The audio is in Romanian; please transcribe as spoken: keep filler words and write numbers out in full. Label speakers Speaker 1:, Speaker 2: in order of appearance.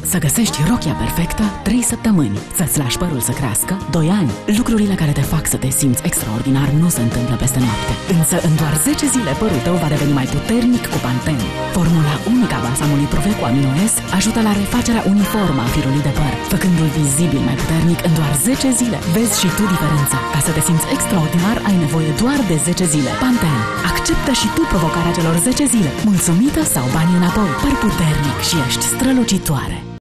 Speaker 1: Să găsești rochia perfectă, trei săptămâni. Să-ți lași părul să crească, doi ani. Lucrurile care te fac să te simți extraordinar nu se întâmplă peste noapte. Însă în doar zece zile părul tău va deveni mai puternic cu Pantene. Formula unică a balsamului Provec cu Amino S ajută la refacerea uniformă a firului de păr, făcându-l vizibil mai puternic în doar zece zile. Vezi și tu diferența. Ca să te simți extraordinar, ai nevoie doar de zece zile. Pantene. Acceptă și tu provocarea celor zece zile. Mulțumită sau bani înapoi. Păr puternic și ești strălucitoare.